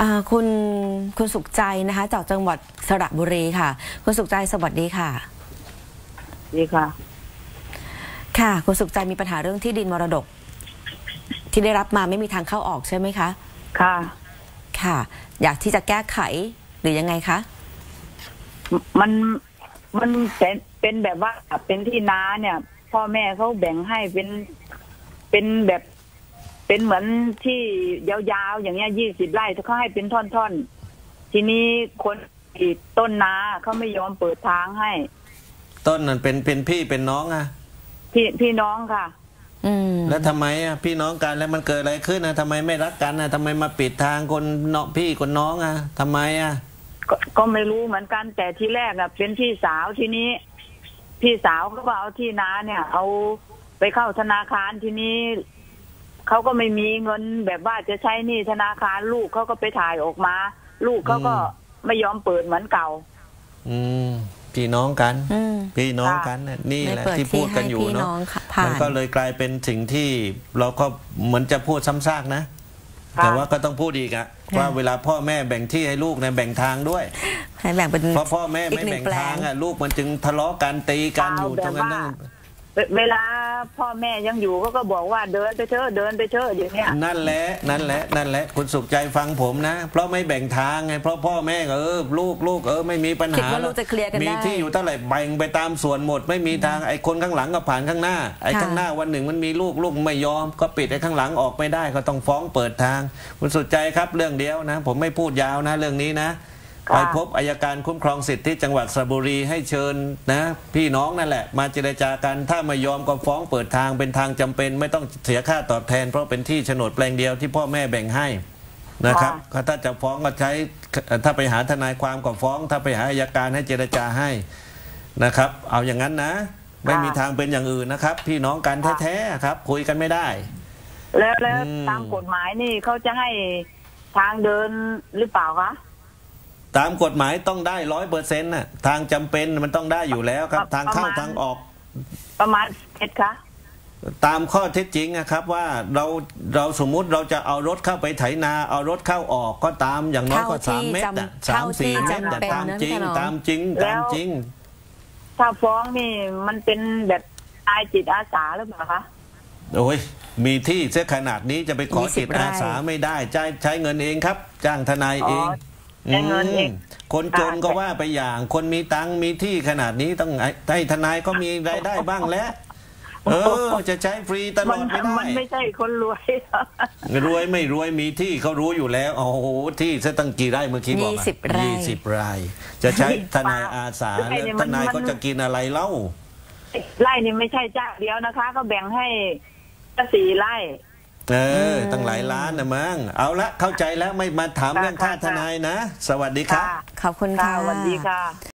คุณสุขใจนะคะจากจังหวัดสระบุรีค่ะคุณสุขใจสวัสดีค่ะดีค่ะค่ะคุณสุขใจมีปัญหาเรื่องที่ดินมรดกที่ได้รับมาไม่มีทางเข้าออกใช่ไหมคะค่ะค่ะอยากที่จะแก้ไขหรือยังไงคะมันเป็นแบบว่าเป็นที่นาเนี่ยพ่อแม่เขาแบ่งให้เป็นแบบเป็นเหมือนที่ยาวๆอย่างเงี้ย20 ไร่เขาให้เป็นท่อนๆทีนี้คนต้นนาเขาไม่ยอมเปิดทางให้ต้นนั้นเป็นพี่เป็นน้องอะพี่น้องค่ะแล้วทำไมอะพี่น้องกันแล้วมันเกิดอะไรขึ้นนะทำไมไม่รักกันนะทำไมมาปิดทางคนน้องพี่คนน้องอะทำไมอะก็ไม่รู้เหมือนกันแต่ที่แรกอะเป็นพี่สาวทีนี้พี่สาวก็เอาที่นาเนี่ยเอาไปเข้าธนาคารทีนี้เขาก็ไม่มีเงินแบบว่าจะใช้หนี้ธนาคารลูกเขาก็ไปถ่ายออกมาลูกเขาก็ไม่ยอมเปิดเหมือนเก่าพี่น้องกันพี่น้องกันนี่แหละที่พูดกันอยู่เนาะมันก็เลยกลายเป็นสิ่งที่เราก็เหมือนจะพูดซ้ำซากนะแต่ว่าก็ต้องพูดอีกอะว่าเวลาพ่อแม่แบ่งที่ให้ลูกเนี่ยแบ่งทางด้วยให้แบ่งเป็นเพราะพ่อแม่ไม่แบ่งทางอะลูกมันจึงทะเลาะกันตีกันอยู่ตรงนั้นเวลาพ่อแม่ยังอยู่ก็บอกว่าเดินไปเถอะเดินไปเถอะอย่างเงี้ยนั่นแหละคุณสุขใจฟังผมนะเพราะไม่แบ่งทางไงเพราะพ่อแม่ก็ลูกไม่มีปัญหามีที่อยู่เท่าไหร่แบ่งไปตามส่วนหมดไม่มีทางไอ้คนข้างหลังก็ผ่านข้างหน้าไอ้ข้างหน้าวันหนึ่งมันมีลูกไม่ยอมก็ปิดไอ้ข้างหลังออกไม่ได้ก็ต้องฟ้องเปิดทางคุณสุขใจครับเรื่องเดียวนะผมไม่พูดยาวนะเรื่องนี้นะไปพบอัยการคุ้มครองสิทธิที่จังหวัดสระบุรีให้เชิญนะพี่น้องนั่นแหละมาเจรจากันถ้าไม่ยอมก็ฟ้องเปิดทางเป็นทางจำเป็นไม่ต้องเสียค่าตอบแทนเพราะเป็นที่โฉนดแปลงเดียวที่พ่อแม่แบ่งให้นะครับถ้าจะฟ้องก็ใช้ถ้าไปหาทนายความก็ฟ้องถ้าไปหาอัยการให้เจรจาให้นะครับเอาอย่างนั้นนะไม่มีทางเป็นอย่างอื่นนะครับพี่น้องกันแท้ๆครับคุยกันไม่ได้แล้วตามกฎหมายนี่เขาจะให้ทางเดินหรือเปล่าคะตามกฎหมายต้องได้100%น่ะทางจำเป็นมันต้องได้อยู่แล้วครับทางเข้าทางออกประมาณคะตามข้อเท็จจริงนะครับว่าเราสมมุติเราจะเอารถเข้าไปไถนาเอารถเข้าออกก็ตามอย่างน้อยก็3 เมตร3-4 เมตรแต่ตามจริงถ้าฟ้องนี่มันเป็นแบบจิตอาสาหรือเปล่าคะโอ้ยมีที่เสียขนาดนี้จะไปขอจิตอาสาไม่ได้ใช้เงินเองครับจ้างทนายเองคนจนก็ว่าไปอย่างคนมีตังมีที่ขนาดนี้ต้องให้ทนายก็มีรายได้บ้างแล้วจะใช้ฟรีตลอดไม่ได้มันไม่ใช่คนรวยไม่รวยมีที่เขารู้อยู่แล้วโอ้โหที่จะตั้งกี่ไร่เมื่อกี้บอก20 ไร่จะใช้ทนายอาสาแล้วทนายก็จะกินอะไรเล่าไร่นี่ไม่ใช่เจ้าเดียวนะคะก็แบ่งให้4 ไร่ตั้งหลายล้านนะมั้งเอาละเข้าใจแล้วไม่มาถามเรื่องค่าทนายนะสวัสดีครับขอบคุณค่ะสวัสดีค่ะ